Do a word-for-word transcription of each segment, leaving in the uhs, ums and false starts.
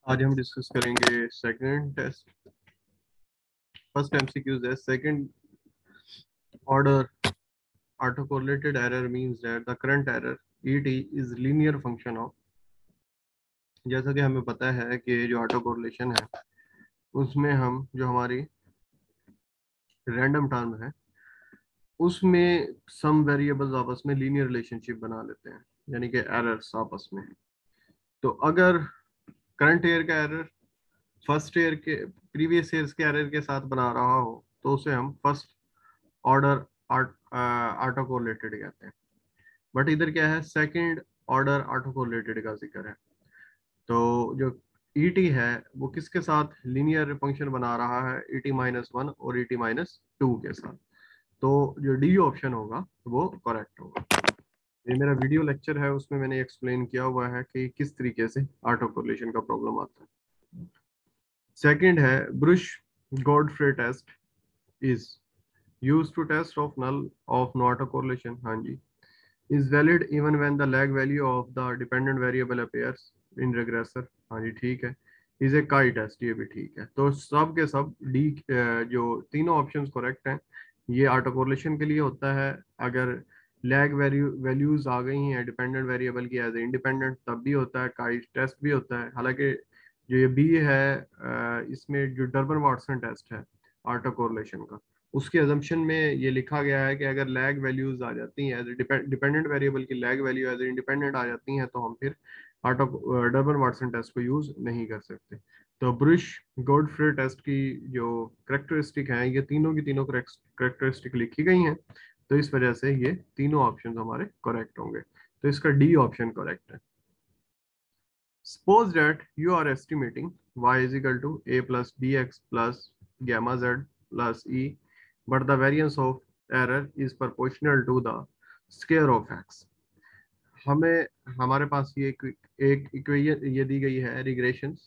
आज हम डिस्कस करेंगे सेकंड टेस्ट। फर्स्ट एमसीक्यूज है second order autocorrelated error means that the current error et is linear function of। जैसा कि हमें पता है कि जो ऑटो कोरिलेशन है उसमें हम जो हमारी रैंडम टर्म है उसमें सम वेरिएबल्स आपस में लीनियर रिलेशनशिप बना लेते हैं, यानी कि एरर्स आपस में। तो अगर करंट ईयर का एरर फर्स्ट ईयर के प्रीवियस ईयर्स के एरर के साथ बना रहा हो तो उसे हम फर्स्ट ऑर्डर ऑटो कोरिलेटेड कहते हैं। बट इधर क्या है, सेकंड ऑर्डर ऑटो कोरिलेटेड का जिक्र है। तो जो ई टी है वो किसके साथ लीनियर फंक्शन बना रहा है, ई टी माइनस वन और ई टी माइनस टू के साथ। तो जो डी ऑप्शन होगा वो करेक्ट होगा। ये मेरा वीडियो लेक्चर है, उसमें मैंने एक्सप्लेन किया हुआ है कि किस तरीके से ऑटो कोरिलेशन का प्रॉब्लम आता है। सेकंड है Breusch Godfrey test is used to test of null of no autocorrelation. हाँ जी। is valid even when the lag value of the dependent variable appears in regressor। हाँ जी ठीक है। is a chi test, ये भी ठीक है। तो सब के सब डी जो तीनों ऑप्शंस करेक्ट हैं। ये ऑटो कोरिलेशन के लिए होता है, अगर लैग वैल्यू वैल्यूज आ गई हैं डिपेंडेंट वेरिएबल की एज इंडिपेंडेंट तब भी होता है, काई टेस्ट भी होता है। हालांकि जो ये बी है इसमें जो डर्बन वाटसन टेस्ट है ऑटो कोरिलेशन का, उसके अजम्पशन में ये लिखा गया है कि अगर लैग वैल्यूज आ जाती हैं एज डिपेंडेंट वेरिएबल की लैग वैल्यू एज इंडिपेंडेंट आ जाती हैं तो हम फिर ऑटो डर्बन वाटसन टेस्ट को यूज नहीं कर सकते। तो ब्रुश गॉडफ्रे टेस्ट की जो करेक्टरिस्टिक हैं ये तीनों की तीनों करेक्टरिस्टिक लिखी गई हैं, तो इस वजह से ये तीनों ऑप्शन हमारे करेक्ट होंगे। तो इसका डी ऑप्शन करेक्ट है। Suppose that you are estimating y is equal to a plus bx plus gamma z plus e, but the variance of error is proportional to the square of x। हमें हमारे पास ये एक, एक equation ये दी गई है regressions.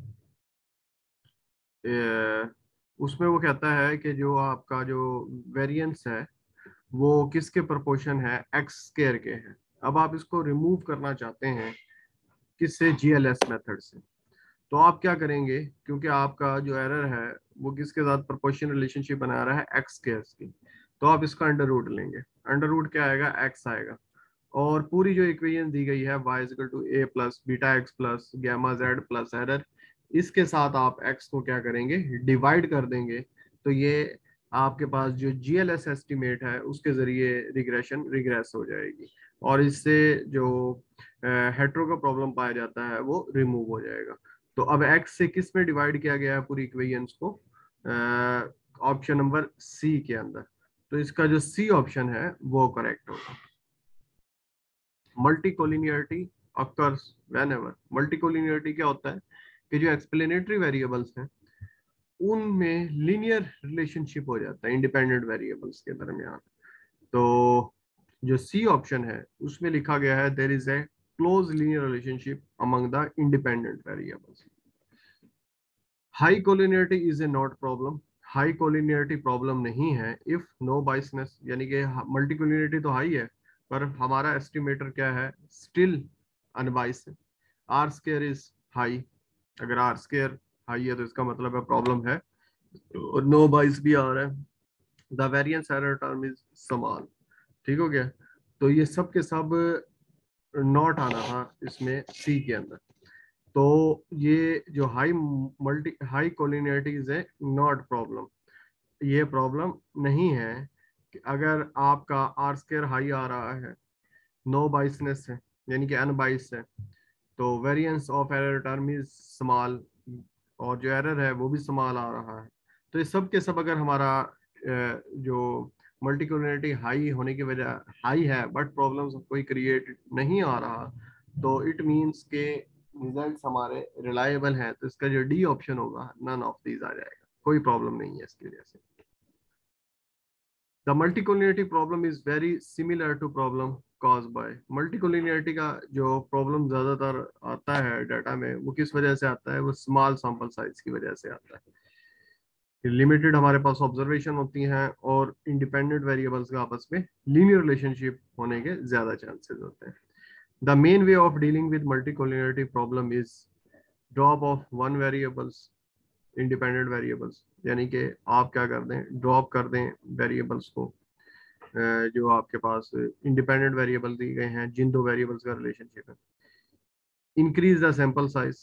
उसमें वो कहता है कि जो आपका जो वेरिएंस है वो किसके प्रोपोर्शन है, एक्स स्क्वायर के हैं। अब आप इसको रिमूव करना चाहते हैं किससे, जी एल एस मेथड से। तो आप क्या करेंगे, क्योंकि आपका जो एरर है वो किसके साथ प्रोपोर्शनल रिलेशनशिप बना रहा है, एक्स स्क्वायर की। तो आप इसका अंडर रूट लेंगे। अंडर रूट क्या आएगा, एक्स आएगा। और पूरी जो इक्वेशन दी गई है y equal to a plus beta x plus gamma z plus error, इसके साथ आप x को क्या करेंगे, डिवाइड कर देंगे। तो ये आपके पास जो जी एल एस एस्टिमेट है उसके जरिए रिग्रेशन रिग्रेस हो जाएगी, और इससे जो हेट्रो का प्रॉब्लम पाया जाता है वो रिमूव हो जाएगा। तो अब x से किस में डिवाइड किया गया है पूरी इक्वेशंस को, ऑप्शन नंबर सी के अंदर। तो इसका जो सी ऑप्शन है वो करेक्ट होगा। Multicollinearity occurs whenever. मल्टीकोलिनियरिटी क्या होता है कि जो एक्सप्लेनेटरी वेरिएबल्स हैं उनमें लीनियर रिलेशनशिप हो जाता है इंडिपेंडेंट वेरिएबल्स के दरमियान। तो जो सी ऑप्शन है उसमें लिखा गया है there is a close linear relationship among the independent variables. High collinearity is a not problem. High collinearity problem नहीं है इफ नो बाइसनेस, यानी कि मल्टीकोलिनियरिटी तो हाई है पर हमारा एस्टिमेटर क्या है, स्टिल अनबाइस है। आर स्केयर इज हाई, अगर आर स्केयर हाई है तो इसका मतलब है प्रॉब्लम है, और नो बाइस भी आ रहा है। The variance error term is small. ठीक हो गया। तो ये सब के सब नॉट आना था इसमें सी के अंदर। तो ये जो high multi high collinearity is a not problem, ये प्रॉब्लम नहीं है कि अगर आपका आर स्केयर हाई आ रहा है, नो बाइसनेस है यानी कि अनबाइस है, तो variance of error term is small, और जो एरर है वो भी स्मॉल आ रहा है। तो ये सब के सब अगर हमारा जो मल्टीकोलिनियरिटी हाई होने की वजह हाई है बट प्रॉब्लम्स कोई क्रिएट नहीं आ रहा, तो इट मींस के रिजल्ट्स हमारे रिलायबल हैं। तो इसका जो डी ऑप्शन होगा नन ऑफ दीज आ जाएगा, कोई प्रॉब्लम नहीं है इसकी वजह से। The multicollinearity problem is very similar to problem cause by. Multicollinearity का जो प्रॉब्लम ज्यादातर आता है डाटा में वो किस वजह से आता है, वो स्मॉल सैंपल साइज की वजह से आता है। लिमिटेड हमारे पास ऑब्जर्वेशन होती हैं और इंडिपेंडेंट वेरिएबल्स का आपस में लीनियर रिलेशनशिप होने के ज्यादा चांसेस होते हैं। The main way of dealing with multicollinearity problem is drop of one variables, independent variables, यानी कि आप क्या कर दें, ड्रॉप कर दें वेरिएबल्स को जो आपके पास इंडिपेंडेंट वेरिएबल दिए गए हैं, जिन दो वेरिएबल्स का रिलेशनशिप है। Increase the sample size,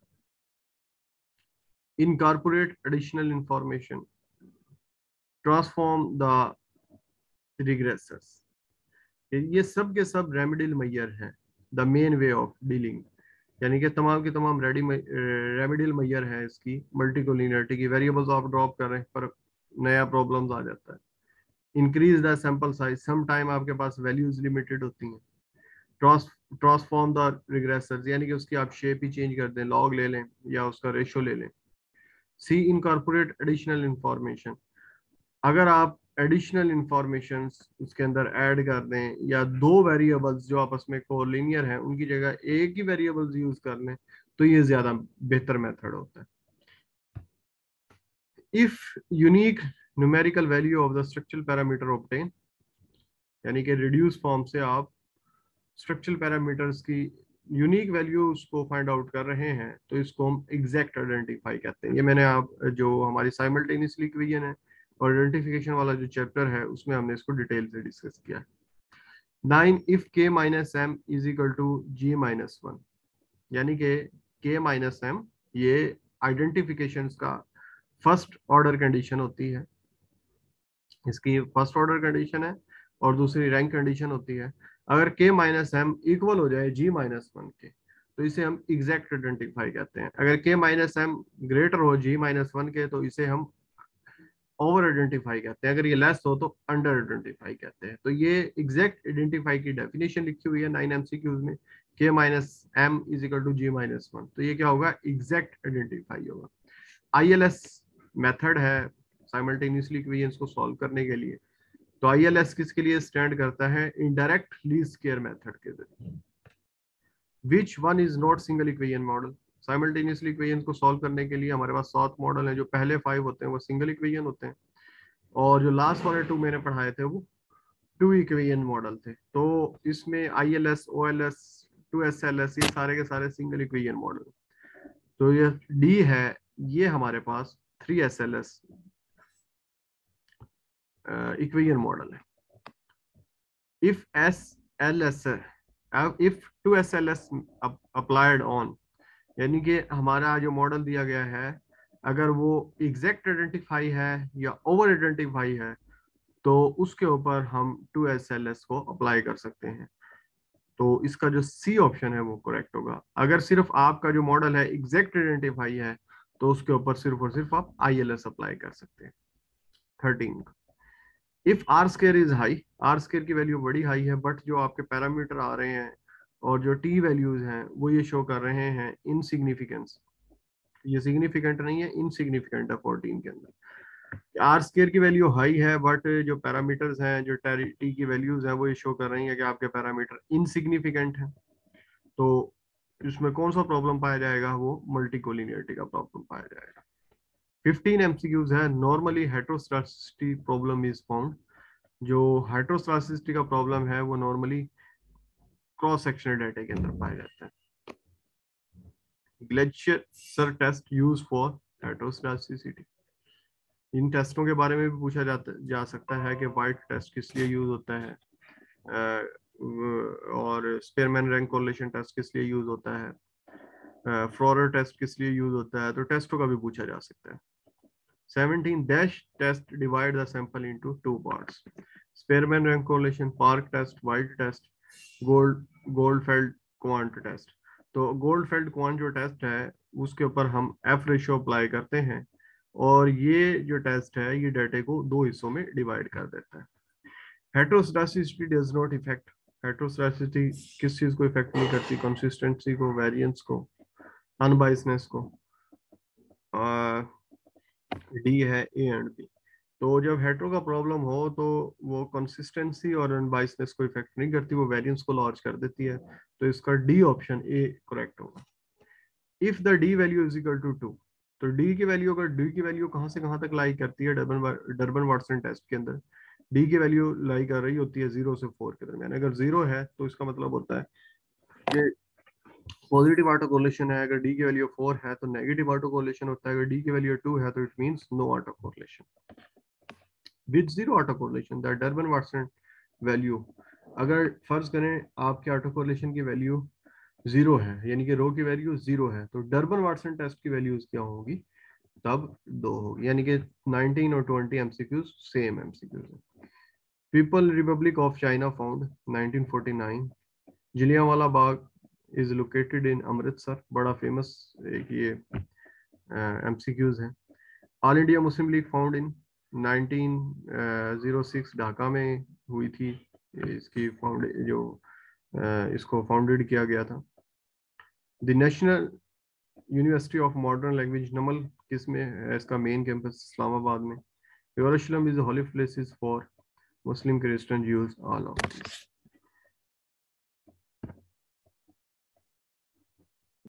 incorporate additional information, transform the regressors. ये सब के सब रेमेडियल मेजर हैं, the main way of dealing, यानी कि तमाम की तमाम रेडी रेमेडियल मेजर है इसकी मल्टीकोलिनियरिटी की। वेरिएबल्स आप ड्रॉप कर रहे हैं पर नया प्रॉब्लम्स आ जाता है। Increase the sample size, some time आपके पास वैल्यूज लिमिटेड होती हैं। ट्रांसफॉर्म द रिग्रेसर्स, यानी कि उसकी आप शेप ही चेंज कर दें, लॉग ले लें या उसका रेशो ले लें। सी इनकॉर्पोरेट एडिशनल इंफॉर्मेशन, अगर आप एडिशनल इंफॉर्मेशन उसके अंदर ऐड कर दें या दो वेरिएबल्स जो आपस में कोलिनियर हैं उनकी जगह एक ही वेरिएबल्स यूज कर लें तो ये ज्यादा बेहतर मेथड होता है। If unique numerical value of the structural parameter obtain, यानी कि रिड्यूस फॉर्म से आप स्ट्रक्चरल पैरामीटर्स की यूनिक वैल्यूज को फाइंड आउट कर रहे हैं तो इसको हम एग्जैक्ट आइडेंटिफाई कहते हैं। ये मैंने आप जो हमारी साइमल्टेनियसली इक्वेशन है और आइडेंटिफिकेशन वाला जो चैप्टर है उसमें हमने इसको डिटेल से डिस्कस किया। Nine, if K minus M is equal to G minus one, यानी कि के माइनस एम ये आइडेंटिफिकेशन का फर्स्ट ऑर्डर कंडीशन होती है, इसकी फर्स्ट ऑर्डर कंडीशन है और दूसरी रैंक कंडीशन होती है। अगर के माइनस एम इक्वल हो जाए जी माइनस वन के तो इसे हम एग्जैक्ट आइडेंटिफाई कहते हैं। अगर के माइनस एम ग्रेटर हो जी माइनस वन के तो इसे हम ओवर आइडेंटिफाई कहते हैं। अगर ये लेस हो तो अंडर आइडेंटिफाई कहते हैं। तो ये एग्जैक्ट आइडेंटिफाई की डेफिनेशन लिखी हुई है नाइन एमसीक्यूज में, K minus M is equal to G minus one, तो ये क्या होगा, एग्जैक्ट आइडेंटिफाई होगा। आईएलएस मेथड है साइमल्टेनियसली इक्वेशंस को सॉल्व करने के लिए। तो आईएलएस किसके लिए स्टैंड करता है, इनडायरेक्ट लीस्ट स्क्वायर मेथड के जरिए। Which one is not single equation model, simultaneously equations को सॉल्व करने के लिए हमारे पास सात मॉडल हैं। जो पहले फाइव होते हैं वो सिंगल इक्वेशन होते हैं और जो लास्ट वाले टू मैंने पढ़ाए थे वो टू इक्वेशन मॉडल थे। तो इसमें आईएलएस, ओएलएस, टू एसएलएस ये सारे के सारे सिंगल इक्वेशन मॉडल। तो ये डी है, ये हमारे पास थ्री एसएलएस इक्वेशन मॉडल है। If S L S if two S L S applied on, यानी कि हमारा जो मॉडल दिया गया है अगर वो एग्जैक्ट आइडेंटिफाई है या ओवर आइडेंटिफाई है तो उसके ऊपर हम टू एस एल एस को अप्लाई कर सकते हैं। तो इसका जो सी ऑप्शन है वो करेक्ट होगा। अगर सिर्फ आपका जो मॉडल है एग्जैक्ट आइडेंटिफाई है तो उसके ऊपर सिर्फ और सिर्फ आप आई एल एस अप्लाई कर सकते हैं। Thirteen, if R square is high, R square की वैल्यू बड़ी हाई है बट जो आपके पैरामीटर आ रहे हैं और जो टी वैल्यूज हैं वो ये शो कर रहे हैं इनसिग्निफिकेंस, ये सिग्निफिकेंट नहीं है, इनसिग्निफिकेंट है फोर्टीन के अंदर। आर स्केयर की वैल्यू हाई है बट जो पैरामीटर्स हैं, जो टी की वैल्यूज हैं वो ये शो कर रही हैं कि आपके पैरामीटर इनसिग्निफिकेंट है। तो इसमें कौन सा प्रॉब्लम पाया जाएगा, वो मल्टीकोलिनियरिटी का प्रॉब्लम पाया जाएगा। फिफ्टीन एमसीक्यूज है, normally heteroscedasticity problem is found. जो हेटेरोस्ट्रैटिसिटी का प्रॉब्लम है वो नॉर्मली क्रॉस सेक्शनल डाटा के अंदर पाया जाता है। Glejser test use for heteroscedasticity, इन टेस्टों के बारे में भी पूछा जाता जा सकता है कि वाइट टेस्ट किस लिए यूज होता है और स्पेयरमैन रैंक कोरिलेशन टेस्ट किस लिए यूज होता है, फ्लोरर टेस्ट किस लिए यूज होता है, तो टेस्टों का भी पूछा जा सकता है। Seventeen, dash test divide the sample into two parts, Spearman rank correlation, Park test, White test, gold Goldfeld Quandt test. तो गोल्डफेल्ड क्वांट जो टेस्ट है उसके ऊपर हम एफ रेशियो अप्लाई करते हैं और ये जो टेस्ट है ये डाटा को दो हिस्सों में डिवाइड कर देता है। Heteroscedasticity does not effect, heteroscedasticity किस चीज को इफेक्ट नहीं करती, कंसिस्टेंसी को, वेरिएंस को, अनबाइसनेस को। डी है ए एंड बी। तो जब हेटेरो का प्रॉब्लम हो तो वो कंसिस्टेंसी और अनबाइसनेस को इफेक्ट नहीं करती, वो वेरिएंस को लॉन्च कर देती है। तो इसका डी ऑप्शन ए करेक्ट होगा। If the D value is equal to two, तो डी की वैल्यू, अगर डी की वैल्यू कहां से कहां तक लाई करती है डर्बन डर्बन वाटसन टेस्ट के अंदर, डी की वैल्यू लाई कर रही होती है जीरो से फोर के दरमियान। अगर जीरो है तो इसका मतलब होता है कि पॉजिटिव ऑटो कोरिलेशन है, अगर डी की वैल्यू फोर है तो नेगेटिव ऑटो कोरिलेशन होता है, अगर डी की वैल्यू टू है तो it means no autocorrelation. With zero autocorrelation the Durbin Watson value, अगर फर्ज करें आपके ऑटो कोरिलेशन की वैल्यू जीरो है, यानी कि रो की वैल्यू जीरो है, तो डर्बन-वाटसन टेस्ट की वैल्यूज क्या होगी, तब दो होगी, यानी कि नाइनटीन और ट्वेंटी एमसीक्यूज सेम एमसीक्यूज है। People Republic of China found nineteen forty nine, Jallianwala Bagh is located in Amritsar, बड़ा फेमस एक ये एमसीक्यूज है। All India Muslim League found in nineteen O six, Dhaka में हुई थी इसकी फाउंड जो uh, इसको फाउंडेड किया गया था। The National University of Modern Language NUML किस में है, इसका मेन कैंपस इस्लामाबाद में। यरूशलेम is holy places for Muslim, Christian, Jews, all of this.